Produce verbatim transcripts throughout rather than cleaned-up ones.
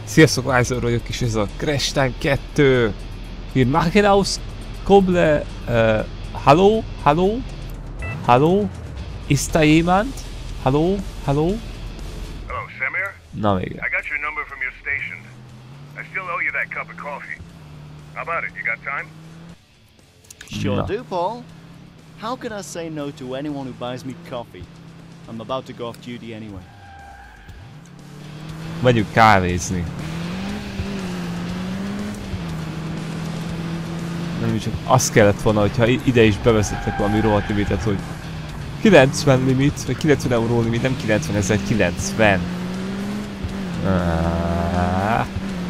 Sziasztok, Weiser vagyok, és ez a Crash Time kettő. Wir machen aus Koble... Uh, hallo? Hallo? Hallo? Ist da jemand? Hallo? Hallo? Hello, Samir? Na még. I got your number from your station. I still owe you that cup of coffee. How about it? You got time? Sure No. do, Paul. How can I say no to anyone who buys me coffee? I'm about to go off duty anyway. Megyünk kávézni. Nem csak azt kellett volna, hogyha ide is bevezettek valami rohadt limitet, hogy kilencven limit, vagy kilencven euró limit, nem kilencven ezer, kilencven. Ah.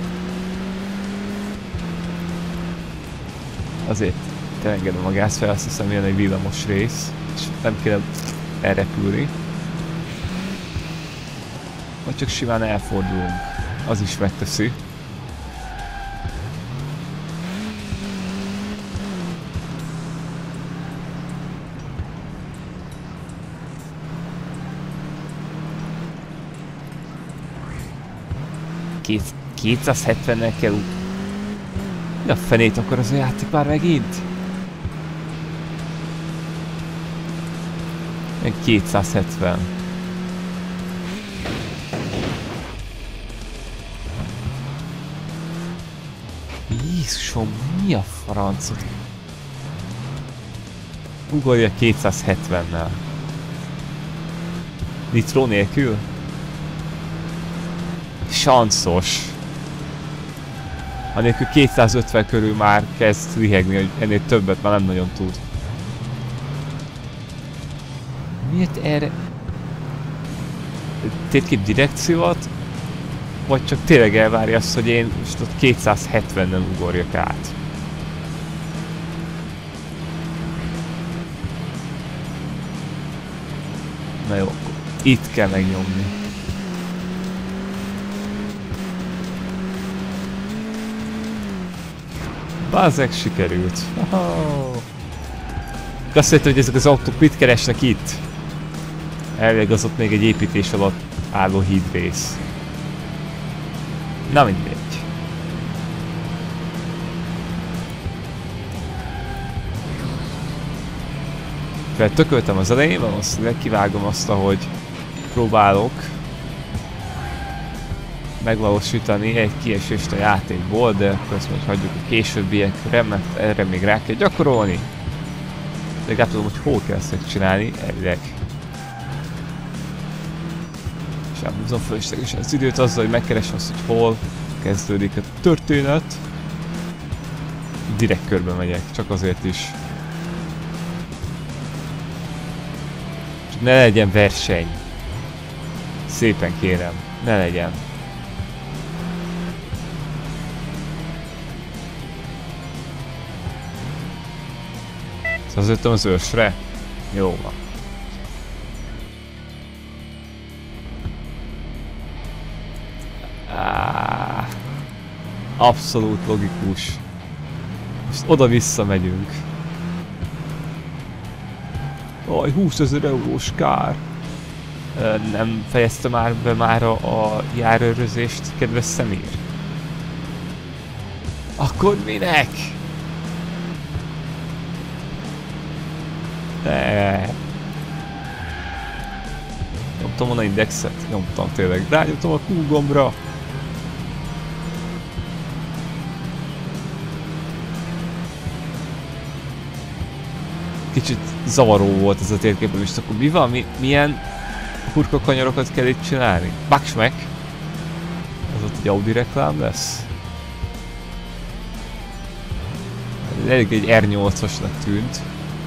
Azért elengedem a gáz fel, azt hiszem jön egy villamos rész, és nem kell elrepülni. Vagy csak simán elfordulunk, az is megteszi. kétszázhetvennel kell út. Mi a fenét akar az a játék már megint? Meg kétszázhetven. Jézusom, mi a francot? Ugorja kétszázhetvennel. Nitro nélkül? Sanszos. Anélkül kétszázötven körül már kezd lihegni, hogy ennél többet már nem nagyon tud. Miért erre? Térkép direkciót? Vagy csak tényleg elvárja azt, hogy én most ott kétszázhetvennel ugorjak át? Na jó, akkor itt kell megnyomni. Bázek, sikerült. Oh. De azt mondta, hogy ezek az autók mit keresnek itt? Elvileg az ott még egy építés alatt álló hídrész. Na mindegy. Feltököltem az elején, valószínűleg kivágom azt, ahogy próbálok megvalósítani egy kiesést a játékból, de akkor ezt majd hagyjuk a későbbiekre, mert erre még rá kell gyakorolni. De legalább tudom, hogy hol kell ezt csinálni, elvileg. És elhúzom fölöslegesen az időt azzal, hogy megkeresem azt, hogy hol kezdődik a történet. Direkt körbe megyek, csak azért is. Csak ne legyen verseny. Szépen kérem, ne legyen. Szazöttem az ősre? Jó van. Ah, abszolút logikus. Most oda-vissza megyünk. Aj, húszezer eurós kár. Nem fejezte már be már a, a járőrözést, kedves Samir? Akkor minek? Ne. Nyomtam volna indexet? Nyomtam tényleg. Rányomtam a Q gombra. Kicsit zavaró volt ez a térkép, és akkor mi van? Mi, milyen hurkakanyarokat kell itt csinálni? Baksmek? Ez ott egy Audi reklám lesz? Elég egy R nyolcasnak tűnt.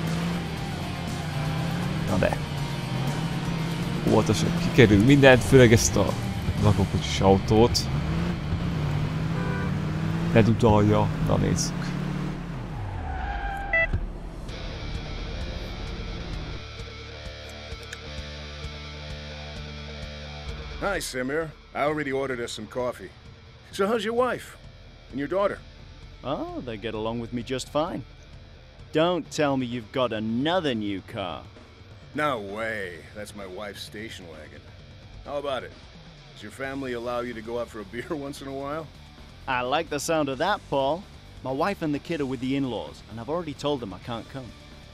Na de. Óvatosan kikerül mindent, főleg ezt a lakókocsis autót. Ne dudalja. Na nézzük. Hi, Samir. I already ordered us some coffee. So how's your wife? And your daughter? Oh, they get along with me just fine. Don't tell me you've got another new car. No way. That's my wife's station wagon. How about it? your family allow you to go out for a beer once in a while? I like the sound of that, Paul. My wife and the kid are with the in-laws, and I've already told them I can't come.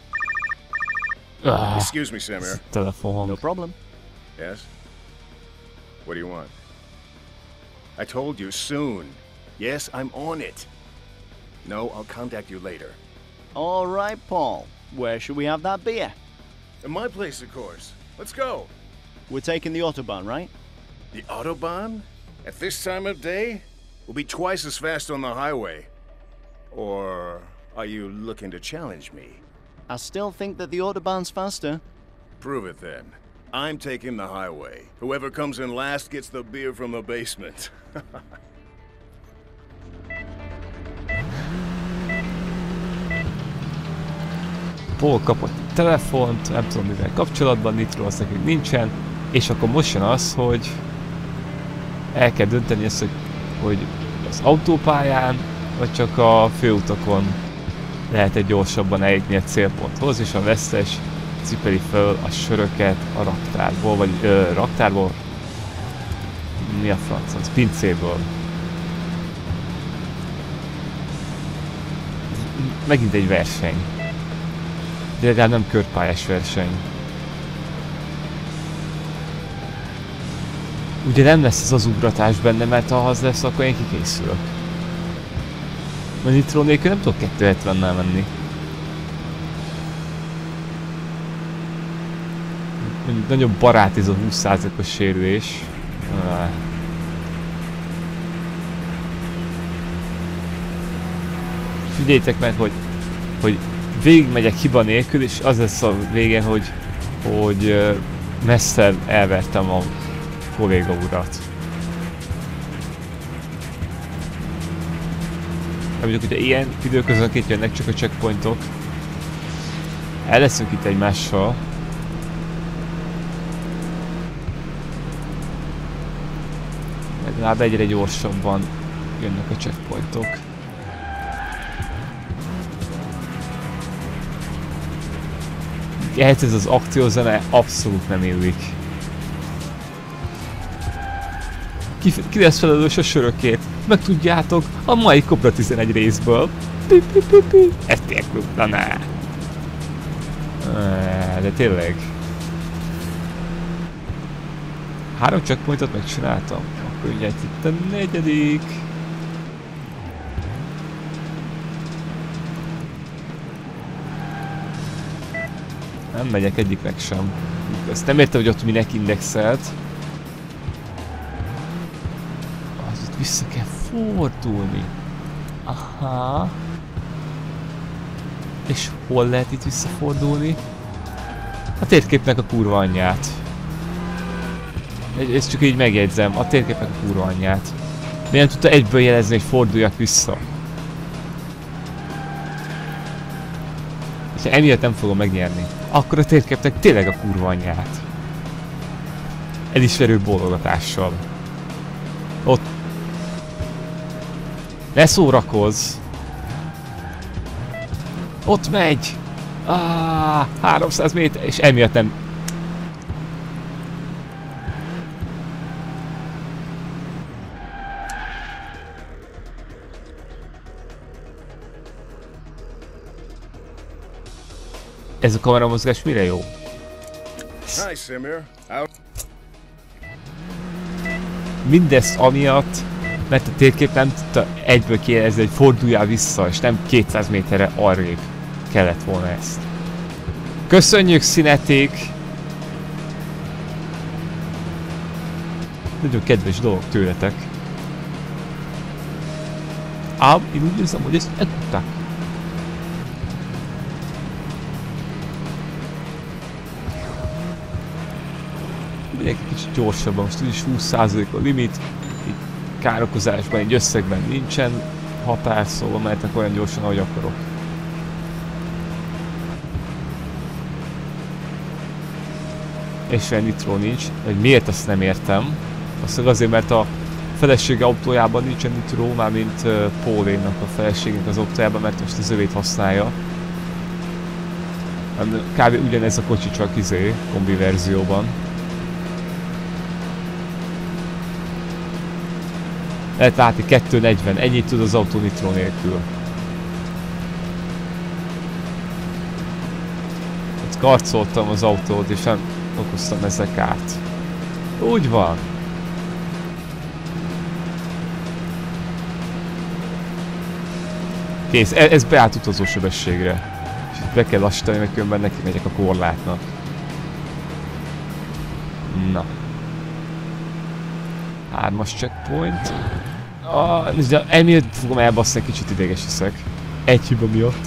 Ah, Excuse me, Samir. telefon. No problem. Yes? What do you want? I told you, soon. Yes, I'm on it. No, I'll contact you later. All right, Paul. Where should we have that beer? At my place, of course. Let's go. We're taking the Autobahn, right? The Autobahn? At this time of day? We'll be twice as fast on the highway. Or are you looking to challenge me? I still think that the Autobahn's faster. Prove it then. I'm taking the highway. Whoever comes in last gets the beer from the basement. Paul kapott egy telefont, nem tudom mivel kapcsolatban, Nitro az nekünk nincsen, és akkor most jön az, hogy el kell dönteni ezt, hogy, hogy az autópályán, vagy csak a főutakon lehet-e gyorsabban eljutni egy célponthoz, és a vesztes cipeli föl a söröket a raktárból, vagy ö, raktárból? Mi a franc? Az pincéből. Megint egy verseny. De legalább nem körpályás verseny. Ugye nem lesz ez az ugratás benne, mert ha az lesz, akkor én kikészülök. Mert Nitro nélkül nem tudok kétszázhetvennel menni. Nagyon barát ez a húsz százalékos sérülés. Figyeljétek meg, hogy, hogy végigmegyek hiba nélkül, és az lesz a végén, hogy, hogy messze elvertem a kolléga urat. Mondjuk, hogyha ilyen időközönként jönnek csak a checkpointok, el leszünk itt egymással. Legalább egyre gyorsabban jönnek a checkpointok. Ehhez ez az akciózene abszolút nem illik. Ki, ki lesz felelős a sörökért? Megtudjátok a mai Cobra tizenegy részből. Pi, pi, pi, pi. Ez tényleg, na ne. De tényleg. Három checkpointot megcsináltam. Akkor ugye itt a negyedik. Nem megyek egyiknek sem. Ezt nem értem, hogy ott minek indexelt. Az itt vissza kell fordulni. Aha. És hol lehet itt visszafordulni? A térképnek a kurva anyját. Ezt csak így megjegyzem, a térképnek a kurva anyját. Miért nem tudta egyből jelezni, hogy forduljak vissza? És emiatt nem fogom megnyerni. Akkor a térképnek tényleg a kurva anyját. Elismerő bólogatással. Ott. Ne szórakozz! Ott megy! Ah, háromszáz méter, és emiatt nem... Ez a kameramozgás mire jó? Hi, Samir. Mindezt amiatt, mert a térkép nem tudta egyből kijelezni, hogy forduljál vissza, és nem kétszáz méterre arrébb kellett volna ezt. Köszönjük, Színeték! Nagyon kedves dolog tőletek. Ám én úgy érzem, hogy ezt megtudták. Megyek egy kicsit gyorsabban, most is húsz százalék a limit. Itt károkozásban, egy összegben nincsen határ, szóval mehetek olyan gyorsan, ahogy akarok. És olyan Nitro nincs, hogy miért ezt nem értem. Azt azért, mert a felesége autójában nincsen Nitro, mármint uh, Paulénak a feleségnek az autójában, mert most az övét használja. Kb. Ugyanez a kocsi, csak izé, kombi verzióban. Lehet látni kettő negyven, ennyit tud az autó nitro nélkül. Itt karcoltam az autót és nem okoztam ezek át. Úgy van. Kész, ez beállt utazósebességre. És itt be kell lassítani, mert különben neki megyek a korlátnak. Na. Hármas checkpoint. Ah, emiatt fogom elbaszni, kicsit ideges leszek. Egy hiba miatt.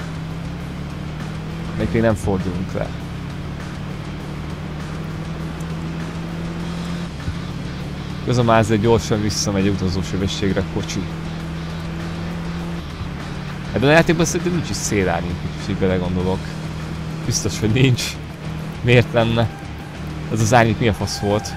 Még még nem fordulunk le. Közben már ezzel gyorsan visszamegy utazósebességre a kocsi. Ebben a játékban szerintem nincs is szélárnyék, és így belegondolok. Biztos, hogy nincs. Miért lenne? Ez az árnyék mi a fasz volt?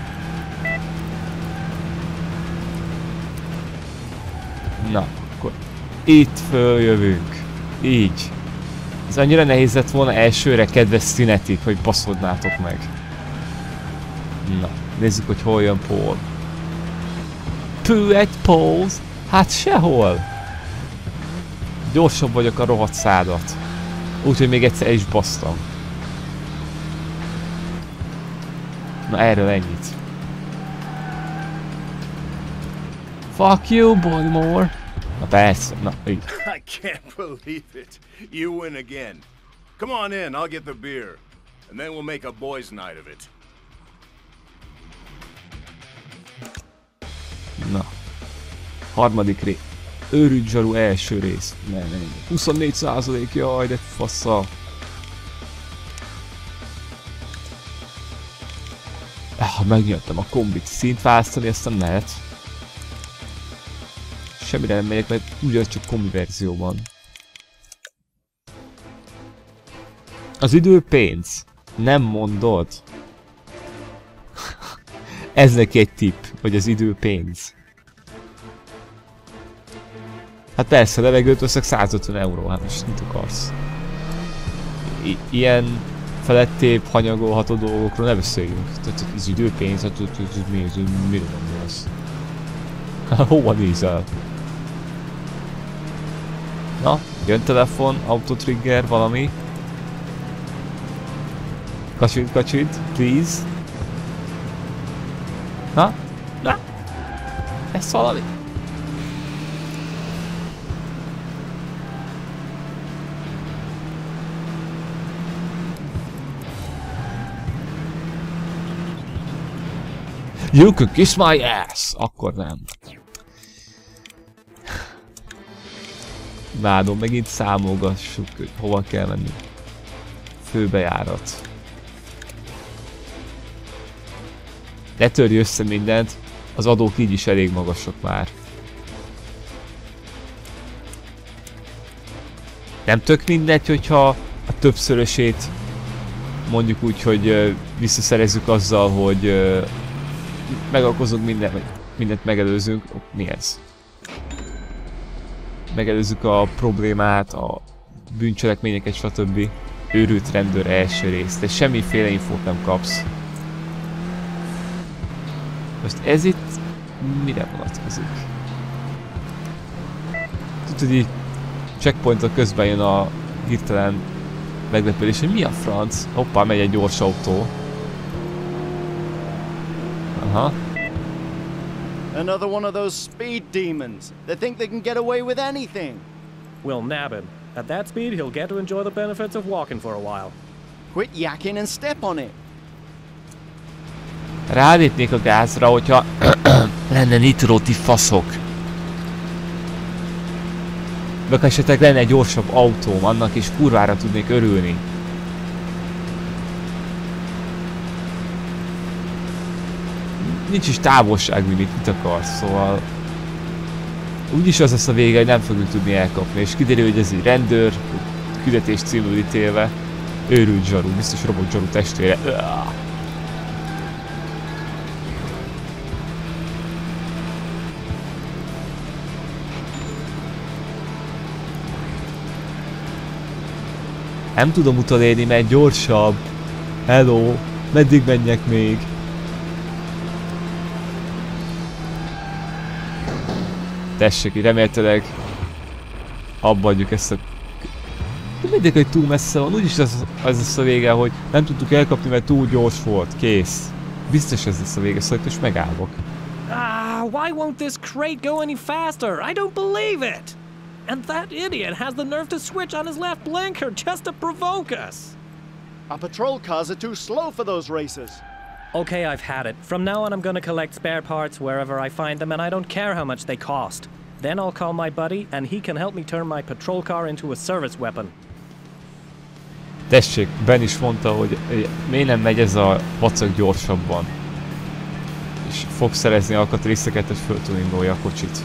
Na, akkor itt följövünk. Így. Ez annyira nehéz lett volna elsőre, kedves színetik, hogy baszodnátok meg. Na, nézzük, hogy hol jön Paul. Pű, egy Paul? Hát sehol. Gyorsabb vagyok a rohadt szádat. Úgyhogy még egyszer is basztam. Na erről ennyit. Fuck you, Baltimore. Na persze, na így. I can't believe it. You win again. Come on in, I'll get the beer. And then we'll make a boys' night of it. Na. Harmadik rész. Őrült zsaru első rész. Ne, ne, ne. huszonnégy százalék, jaj, de fassa. Ah, megnyitottam a kombit. Szint választani, azt nem lehet. Semmire nem megyek, mert ugyanaz csak kombi verzióban. Az idő pénz. Nem mondod? Ez neki egy tipp, hogy az idő pénz. Hát persze, levegőt veszek százötven euró, hát most mit akarsz? I ilyen felettébb, hanyagolható dolgokról ne beszéljünk. Tehát az időpénz, hát mi az, mire gondolsz? Hova nézel? Na, jön telefon, autotrigger, valami. Kacsit, kacsit, please. Na? Na? Ez valami? You can kiss my ass! Akkor nem. Vádom, megint számolgassuk, hogy hova kell menni. Főbejárat. Ne törj össze mindent, az adók így is elég magasak már. Nem tök mindegy, hogyha a többszörösét mondjuk úgy, hogy visszaszerezzük azzal, hogy megalkozunk mindent, mindent megelőzünk. Oh, mi ez? Megelőzzük a problémát, a bűncselekményeket, stb. Őrült rendőr első rész, de semmiféle infót nem kapsz. Most ez itt mire vonatkozik? Tudod, hogy így checkpointok közben jön a hirtelen meglepődés, hogy mi a franc? Hoppá, megy egy gyors autó. Aha. Another one of those speed demons. They think they can get away with anything. We'll nab him. At that speed, he'll get to enjoy the benefits of walking for a while. Quit yakking and step on it. Rálépnék a gázra, hogyha lenne nitróti faszok. Vagy esetleg lenne egy gyorsabb autóm, annak is kurvára tudnék örülni. Nincs is távolság, mint mit akarsz, szóval... Úgyis az lesz a vége, hogy nem fogjuk tudni elkapni, és kiderül, hogy ez egy rendőr, küldetés címül ítélve. Őrült zsaru, biztos robot zsaru testvére. Uah. Nem tudom utolérni, mert gyorsabb. Hello, meddig menjek még? Tessék, remélhetőleg abba adjuk ezt a... De mindegy, hogy túl messze van, úgyis az, az lesz a vége, hogy nem tudtuk elkapni, mert túl gyors volt. Kész. Biztos ez lesz a vége, szóval most megállok. Ah, why won't this crate go any faster? I don't believe it! And that idiot has the nerve to switch on his left blinker just to provoke us! Our patrol cars are too slow for those races. Okay, I've had it. From now on I'm gonna collect spare parts wherever I find them and I don't care how much they cost. Then I'll call my buddy and he can help me turn my patrol car into a service weapon. Tessék, Ben is mondta, hogy miért nem megy ez a vacak gyorsabban. És fog szerezni alkatrészeket, hogy föltuningolja a kocsit.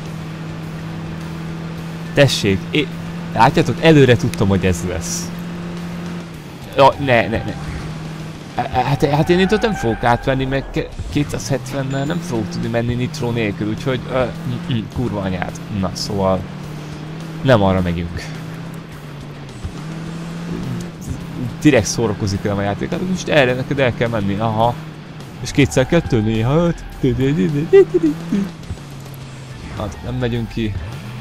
Tessék, é... látjátok, előre tudtam, hogy ez lesz. Ja, ne, ne, ne. Hát, hát én itt nem fogok átvenni, meg kétszázhetvennel nem fogok tudni menni nitro nélkül, úgyhogy uh, mm, mm, kurva anyád. Na, szóval nem arra megyünk. Direkt szórakozik el a játék, hát most erre neked el kell menni, aha. És kétszer kettő, néha öt. Hát nem megyünk ki.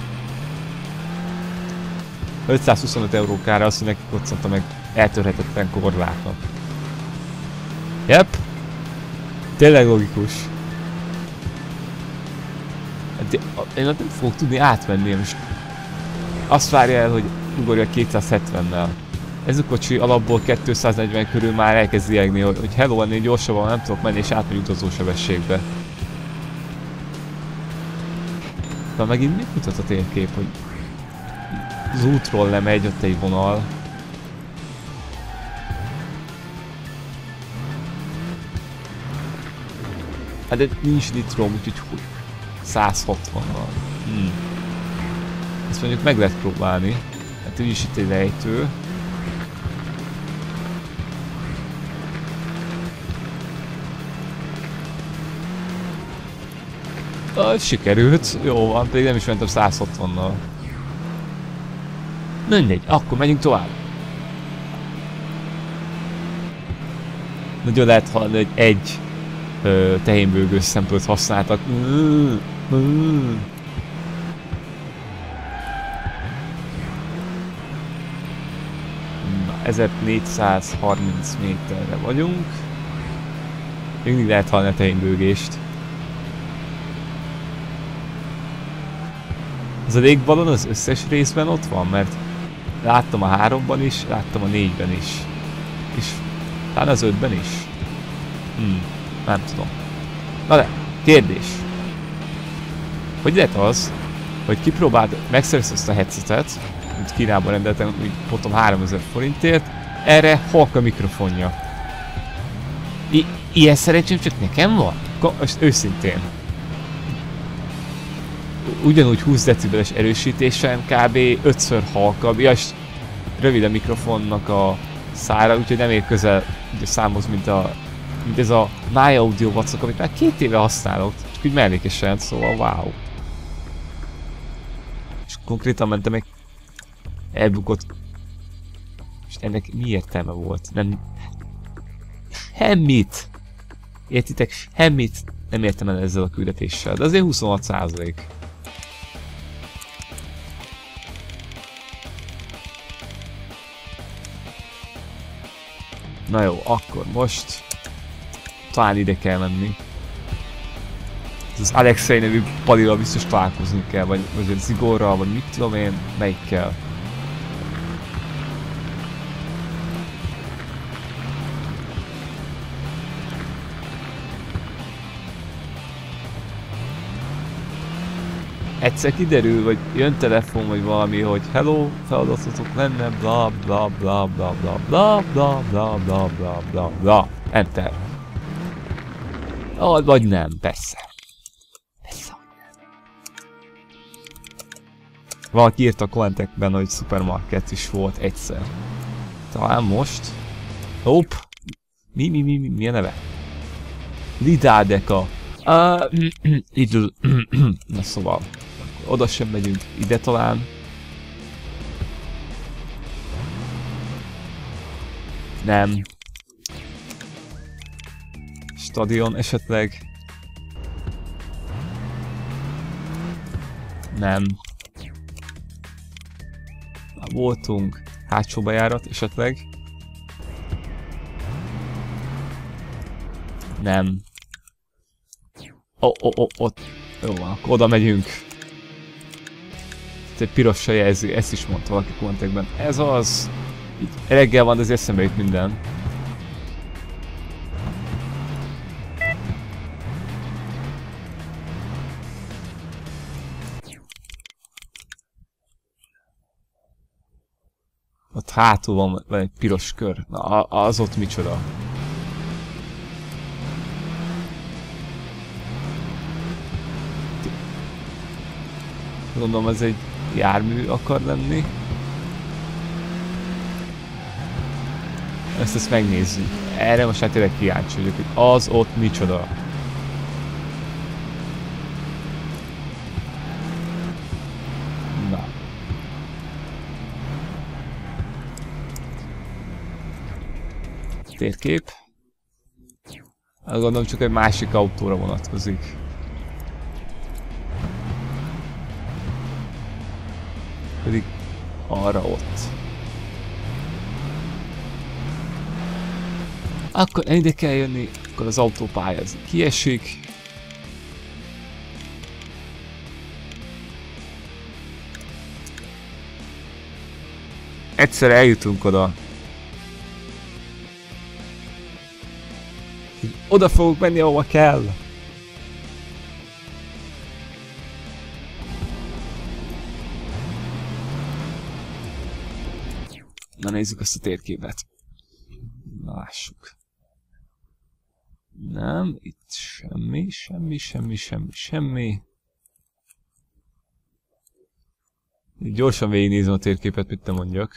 ötszázhuszonöt eurókára azt, hogy neki koccanta meg eltörhetetlen korlátnak. Jep. Tényleg logikus. Hát én nem fogok tudni átvenni, most azt várja el, hogy ugorja kétszázhetvennel. Ez a kocsi alapból kétszáznegyven körül már elkezd riegni, hogy, hogy hello, ennél gyorsabban nem tudok menni és átmegy utazósebességbe. De megint mit mutat a térkép, hogy az útról lemegy ott egy vonal. Hát de nincs nitrom, úgyhogy százhatvannal. Hmm. Ezt mondjuk meg lehet próbálni. Hát úgyis itt egy lejtő. Ah, sikerült. Jó van, pedig nem is mentem százhatvannal. Mindegy, akkor menjünk tovább. Nagyon lehet hallani, hogy egy tehénbőgős szempőt használtak. Na, ezernégyszázharminc méterre vagyunk. Mindig lehet hallani a tehénbőgést. Az a légballon az összes részben ott van, mert láttam a háromban is, láttam a négyben is. És talán az ötben is. Hmm, nem tudom. Na de, kérdés. Hogy lehet az, hogy kipróbált, megszerezte azt a headsetet, amit Kínában rendeltem, úgy potom háromezer forintért, erre halk a mikrofonja. I ilyen szerencsém csak nekem van? Most őszintén. Ugyanúgy húsz decibeles erősítésen kb. ötször halkabb, ja, és rövid a mikrofonnak a szára, úgyhogy nem ér közel a számhoz, mint, a, mint ez a My Audio vacak, amit már két éve használok, csak úgy mellékesen, szóval wow. És konkrétan mentem meg elbukott, és ennek mi értelme volt? Nem... Semmit! Értitek? Semmit nem értem el ezzel a küldetéssel, de azért huszonhat százalék. Na jó, akkor most talán ide kell menni. Az Alexei nevű palival biztos találkozni kell, vagy, vagy a Zigorral, vagy mit tudom én, melyikkel. Egyszer kiderül, vagy jön telefon, vagy valami, hogy hello, feladatotok lenne, bla bla bla bla bla bla bla bla bla bla bla bla. Enter. Oh, vagy nem, persze. Persze. Valaki írt a kommentekben, hogy szupermarket is volt egyszer. Talán most. Hopp. Mi, mi, mi, mi, mi a neve? Lidádeka. Uh, Lidl. Na szóval. Oda sem megyünk, ide talán. Nem. Stadion esetleg. Nem. Már voltunk. Hátsó bejárat esetleg. Nem. Ó, ó, ó, ott. Jó van, akkor oda megyünk. Itt egy pirossal jelzi, ezt is mondta valaki kontekben. Ez az. Így reggel van, de azért eszembe jut minden. Ott hátul van, van egy piros kör. Na, az ott micsoda? Gondolom ez egy jármű akar lenni. Ezt ezt megnézzük. Erre most hát tényleg kíváncsi vagyok, hogy az ott micsoda. Na. Térkép. Gondolom csak egy másik autóra vonatkozik. Pedig arra ott. Akkor ide kell jönni, akkor az autó pályázni. Kiesik. Egyszer eljutunk oda. Oda fogok menni, ahova kell. Na nézzük azt a térképet. Na lássuk. Nem, itt semmi, semmi, semmi, semmi, semmi. Gyorsan végignézem a térképet, mit te mondjak.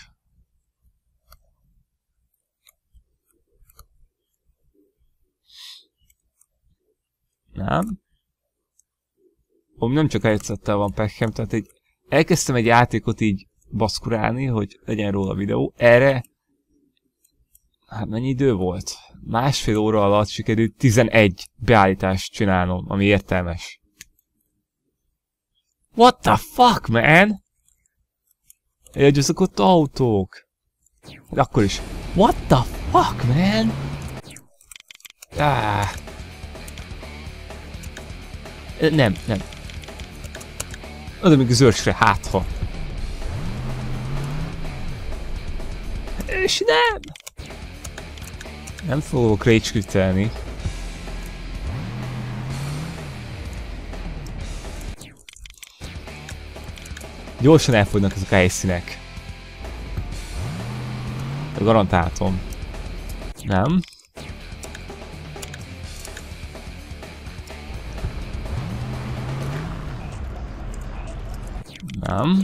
Nem. Ó, nem csak egyszettel van pekkem, tehát egy, elkezdtem egy játékot így baszkurálni, hogy legyen róla videó. Erre, hát mennyi idő volt? Másfél óra alatt sikerült tizenegy beállítást csinálnom, ami értelmes. What the fuck, man? Egy azok ott autók. De akkor is. What the fuck, man? Ah. Nem, nem. Oda még az őrsre, hátha. És nem! Nem fogok rage quittelni. Gyorsan elfogynak ezek a helyszínek. Garantáltam. Nem. Nem.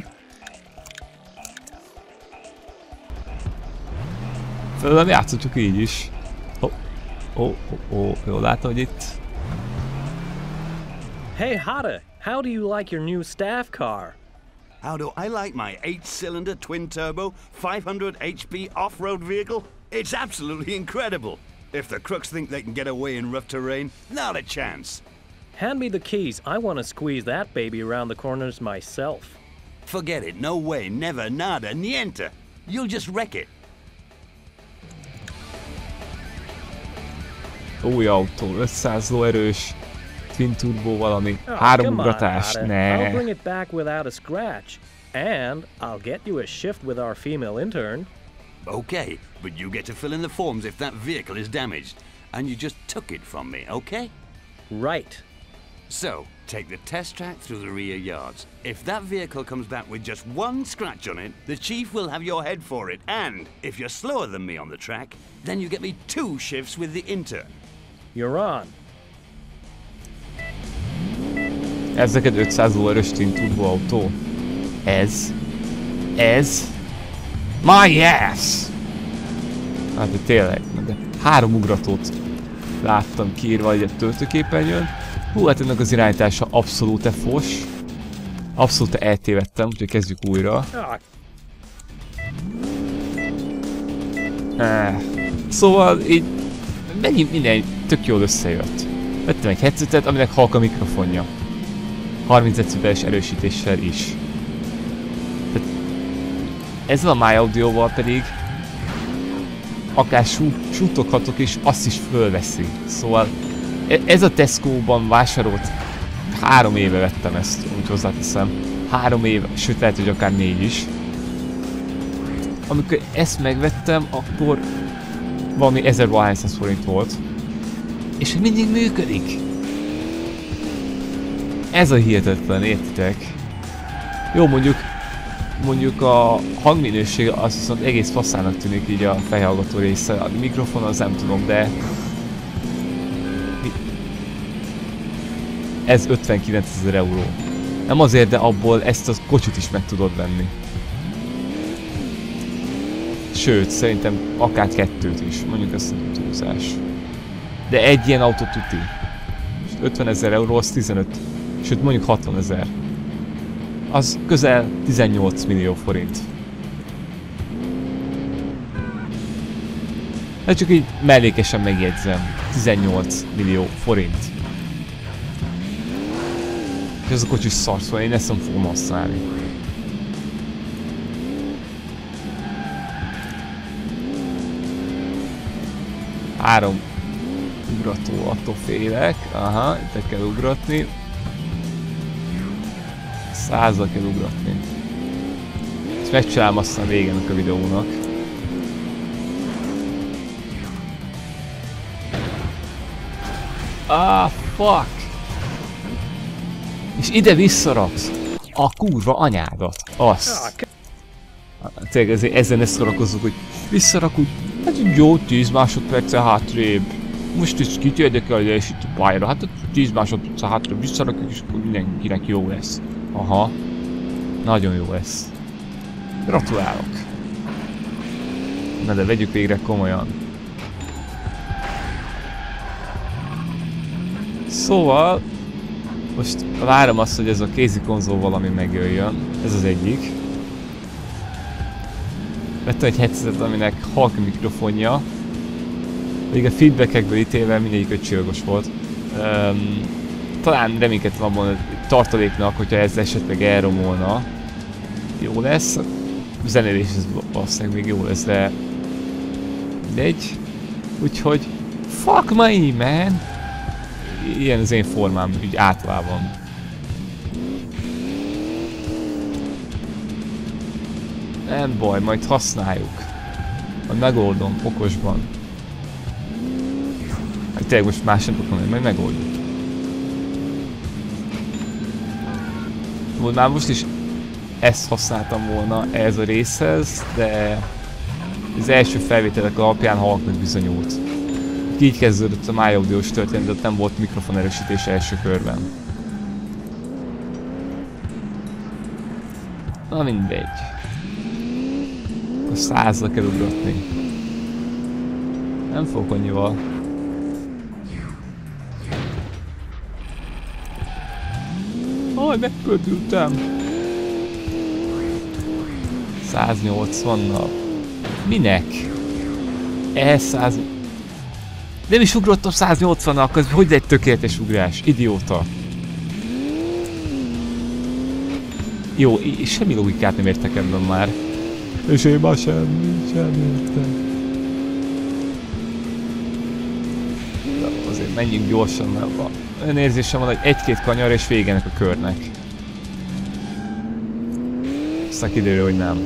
Felem játszottuk így is. Ó, ó, ó, ó, jól látom, hogy itt. Hey Hada, how do you like your new staff car? How do I like my eight-cylinder twin-turbo, five hundred H P off-road vehicle? It's absolutely incredible. If the crooks think they can get away in rough terrain, not a chance. Hand me the keys. I want to squeeze that baby around the corners myself. Forget it. No way. Never. Nada. Niente. You'll just wreck it. Új autó, ötszáz lóerős, twin turbo valami, Oh, három come on, ugratás, Ada. ne. I'll bring it back without a scratch. And I'll get you a shift with our female intern. Okay, but you get to fill in the forms if that vehicle is damaged. And you just took it from me, okay? Right. So, take the test track through the rear yards. If that vehicle comes back with just one scratch on it, the chief will have your head for it. And if you're slower than me on the track, then you get me two shifts with the intern. You're on. Ez neked ötszáz lóerős twin turbo autó? Ez? Ez? My ass! Hát de tényleg, de három ugratót láttam kiírva egy töltőképernyőn. Hú, hát ennek az irányítása abszolút fos. Abszolút eltévedtem, úgyhogy kezdjük újra. Ah, Ah, szóval így megint minden tök jól összejött. Vettem egy headsetet, aminek halk a mikrofonja. harminc decibels erősítéssel is. Tehát ezzel a My Audio-val pedig akár sútoghatok és azt is fölveszi. Szóval ez a Tesco-ban vásárolt, három éve vettem ezt, úgy hozzáteszem. Három éve, sőt lehet, hogy akár négy is. Amikor ezt megvettem, akkor valami ezerválhányszáz forint volt. És mindig működik. Ez a hihetetlen, értitek? Jó, mondjuk, mondjuk a hangminőség az viszont egész faszának tűnik így a fejhallgató része. A mikrofon az nem tudom, de... Ez ötvenkilencezer euró. Nem azért, de abból ezt a kocsit is meg tudod venni. Sőt, szerintem akár kettőt is. Mondjuk ezt a túlzás. De egy ilyen autó tuti. ötvenezer euró az tizenöt. Sőt, mondjuk hatvanezer. Az közel tizennyolc millió forint. De csak így mellékesen megjegyzem. tizennyolc millió forint. És ez a kocsi szar, szóval én ezt nem fogom használni. Három ugrató, attól félek. Aha, itt kell ugratni. Százzal kell ugratni. Ezt megcsinálom aztán végén a videónak. Ah, fuck! És ide visszaraksz a kurva anyádat. Azt. Tényleg ezért ezzel ne szórakozzuk, hogy visszarakod. Hát jó, tíz másodperccel hátrébb. Most is kit érdekel, hogy és itt a pályára. Hát tíz másodperccel hátrébb visszarakjuk, és akkor mindenkinek jó lesz. Aha. Nagyon jó lesz. Gratulálok. Na de vegyük végre komolyan. Szóval... Most várom azt, hogy ez a kézi konzol valami megjöjjön. Ez az egyik. Vettem egy headsetet, aminek halk mikrofonja. Még a feedbackekből ítélve mindegyik ötcsillagos volt. Um, talán reménykedtem abban, hogy tartaléknak, hogyha ez esetleg elromolna. Jó lesz. A zenélés ez valószínűleg még jó lesz, de... Mindegy. Úgyhogy... Fuck my man! Ilyen az én formám, így általában. Nem baj, majd használjuk. Majd megoldom, okosban. Hát tényleg most más sem tudok mondani, majd megoldjuk. Már most is ezt használtam volna ehhez a részhez, de az első felvételek alapján halknak bizonyult. Így kezdődött a My Audio-s történet, de ott nem volt mikrofon erősítés első körben. Na mindegy. Akkor százra kell ugratni. Nem fogok annyival. Aj, megpördültem! száznyolcvannal. Minek? Ehhez száz... Nem is ugrottam száznyolcvannal, közben hogy egy tökéletes ugrás? Idióta. Jó, semmi logikát nem értek ebben már. És én már semmi, semmi értek. De azért menjünk gyorsan, mert olyan érzésem van, hogy egy-két kanyar és vége ennek a körnek. Aztán kiderül, hogy nem.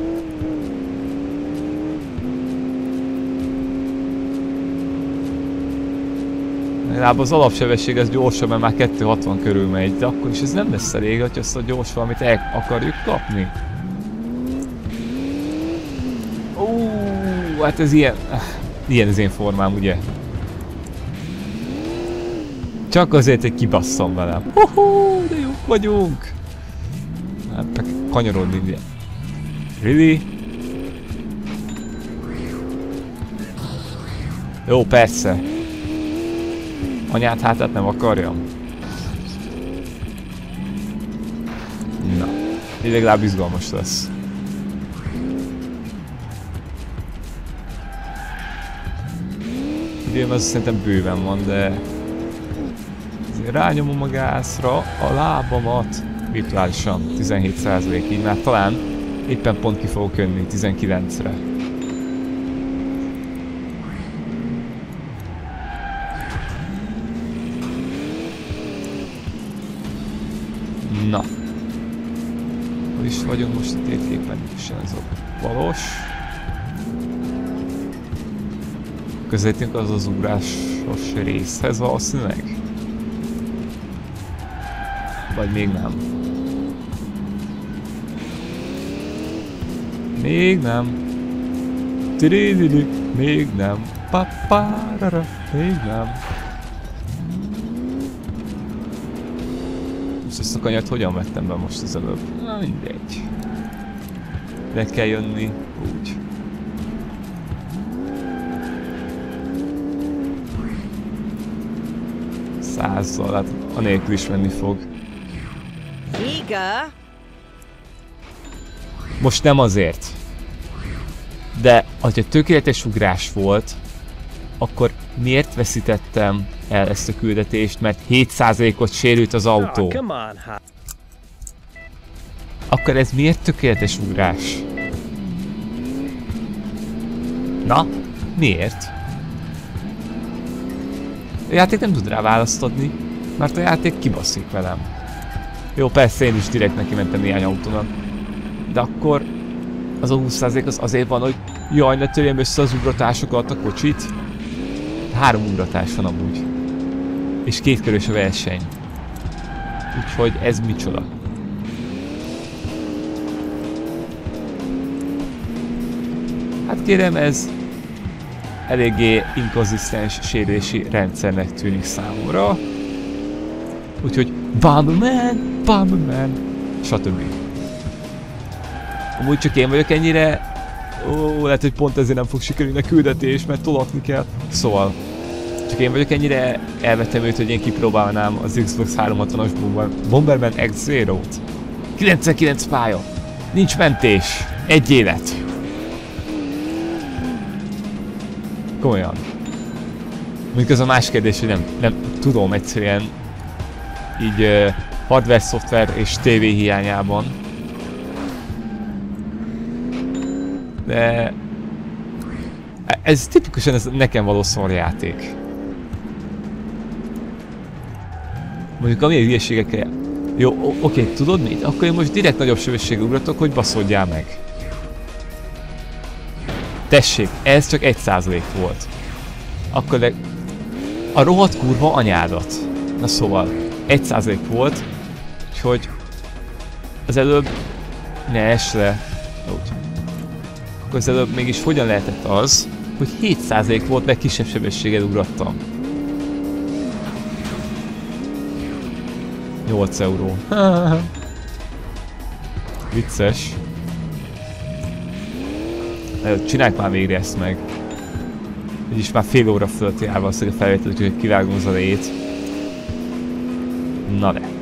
Legalább az alapsebesség az gyorsabb, mert már kettő hatvan körül megy, de akkor is ez nem lesz elég, hogy azt a gyors valamit el akarjuk kapni. Ó, hát ez ilyen... Ilyen az én formám, ugye? Csak azért, hogy kibasszam velem. Hoho, de jók vagyunk! Hát meg kanyarodni ide. Really? Jó, persze. Anyát hátát nem akarjam? Na, így legalább izgalmas lesz. Időm az szerintem bőven van, de... rányomom a gázra a lábamat. Virtuálisan tizenhét százalék, így már talán éppen pont ki fogok jönni tizenkilencre. Na. Hol is vagyunk most a térképen? És ez a balos. Közelítünk az az ugrásos részhez valószínűleg. Vagy még nem. Még nem. Tidididi, még nem. Papárara, még nem. Most ezt a kanyart hogyan vettem be most az előbb? Na mindegy. Le kell jönni úgy. Százzal, hát anélkül is menni fog. Higa? Most nem azért. De, hogyha tökéletes ugrás volt, akkor miért veszítettem el ezt a küldetést, mert hét százalékot sérült az autó? Oh, come on, ha- Akkor ez miért tökéletes ugrás? Na, miért? A játék nem tud rá választ adni, mert a játék kibaszik velem. Jó, persze én is direkt neki mentem néhány autónak. De akkor az a húsz százalék az azért van, hogy jaj, ne törjem össze az ugratásokat, a kocsit. Három ugratás van amúgy. És kétkörös a verseny. Úgyhogy ez micsoda. Hát kérem, ez eléggé inkonzisztens sérülési rendszernek tűnik számomra. Úgyhogy Bomberman, Bomberman, stb. Amúgy csak én vagyok ennyire... Ó, lehet, hogy pont ezért nem fog sikerülni a küldetés, mert tolatni kell. Szóval, csak én vagyok ennyire elvetemült, hogy én kipróbálnám az Xbox háromszázhatvanas Bomberman X-Zero-t. kilencvenkilenc pálya. Nincs mentés. Egy élet. Komolyan. Mondjuk az a más kérdés, hogy nem, nem tudom egyszerűen így uh, hardware, szoftver és tévé hiányában. De ez tipikusan ez nekem való szarjáték. Mondjuk amilyen hülyeségekkel... Jó, oké, tudod mit? Akkor én most direkt nagyobb sebességgel ugratok, hogy baszódjál meg. Tessék, ez csak egy százalék volt. Akkor de... A rohadt kurva anyádat. Na szóval, egy százalék volt, úgyhogy az előbb ne ess le. Úgy. Akkor az előbb mégis hogyan lehetett az, hogy hét százalék volt, meg kisebb sebességgel ugrattam. nyolc euró. Vicces. Csinálj már végre ezt meg. Úgyis már fél óra fölött jár valószínűleg a felvétel, úgyhogy kivágom az elejét. Na de.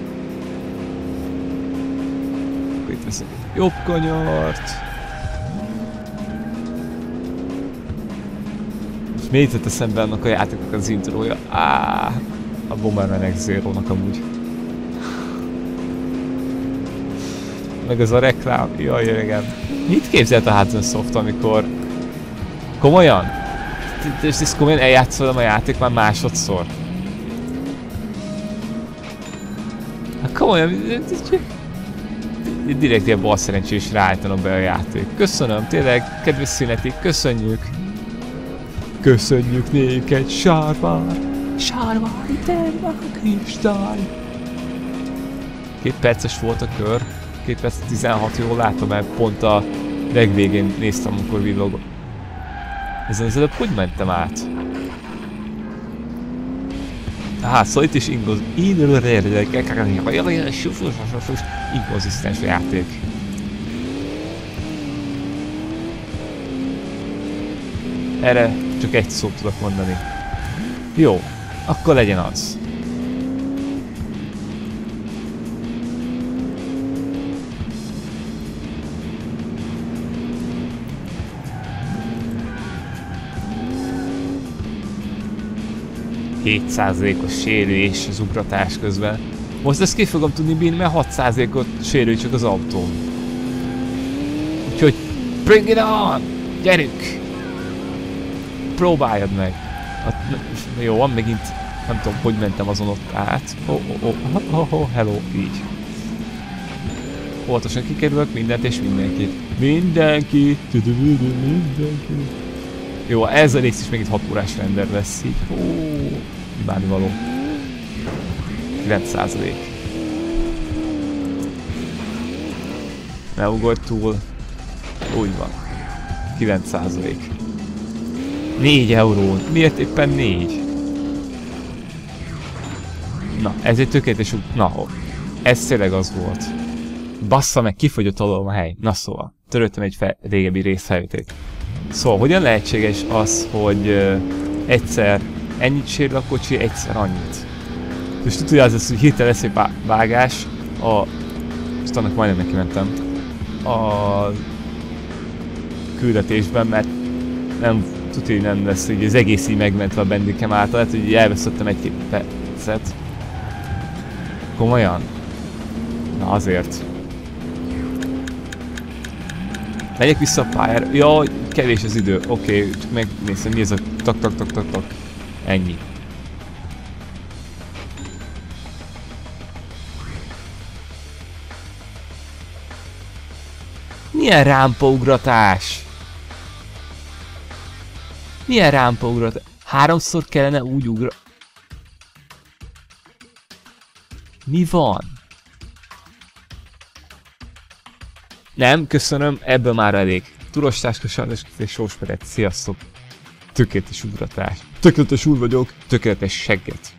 Akkor itt veszek egy jobb kanyart. És miért jutott eszembe annak a játéknak az intrója? Áh, a Bomberman X-Zero-nak amúgy. Meg az a reklám, jaj öregem. Mit képzelt a Hudson Soft, amikor... Komolyan? És ezt komolyan eljátszolom a játék már másodszor? Hát komolyan... Direkt ilyen bal szerencsés ráállítanom be a játék. Köszönöm, tényleg, kedves szünetik, köszönjük! Köszönjük néked, Sárvár! Sárvár, terve a kristály! Két perces volt a kör. két perc tizenhat, jól látom, mert pont a legvégén néztem, amikor villog. Ezen az előbb hogy mentem át? Aha, szóval itt is ingoz... inkonzisztens játék. Erre csak egy szót tudok mondani. Jó, akkor legyen az. hét százalékos sérülés az ugratás közben. Most ezt ki fogom tudni bírni, mert hat százalékot sérül csak az autóm. Úgyhogy bring it on! Gyerünk! Próbáljad meg! Hát, jó, van megint, nem tudom, hogy mentem azon ott át. Oh, oh, oh, oh, oh, hello, így. Óvatosan kikerülök mindent és mindenkit. Mindenki! Mindenki! Jó, ez a rész is még itt hat órás render lesz így. Ó, bármivaló. kilenc százalék. Ne ugorj túl. Úgy van. kilenc százalék. négy euró. Miért éppen négy? Na, ez egy tökéletes út. Na, ez tényleg az volt. Bassza meg, kifogyott alól a hely. Na szóval, töröltem egy fel, régebbi részfelvételt. Szóval, hogyan lehetséges az, hogy uh, egyszer ennyit sérül a kocsi, egyszer annyit? És tudja, az lesz, hogy hirtelen lesz egy vágás, a... Most annak majdnem neki mentem. A... küldetésben, mert nem tudja, hogy nem lesz, hogy az egész így megmentve a bendikem által, lehet, hogy elvesztettem egy-két percet. Komolyan? Na azért. Megyek vissza a pályára. Jaj, kevés az idő. Oké, okay, csak megnézem, mi ez a tak tak tak tak tak. Ennyi. Milyen rámpaugratás? Milyen rámpaugratás? Háromszor kellene úgy ugra... Mi van? Nem, köszönöm, ebből már elég. Turostáska, sajnos és sósperec. Sziasztok! Tökéletes ugratás. Tökéletes úr vagyok, tökéletes segget.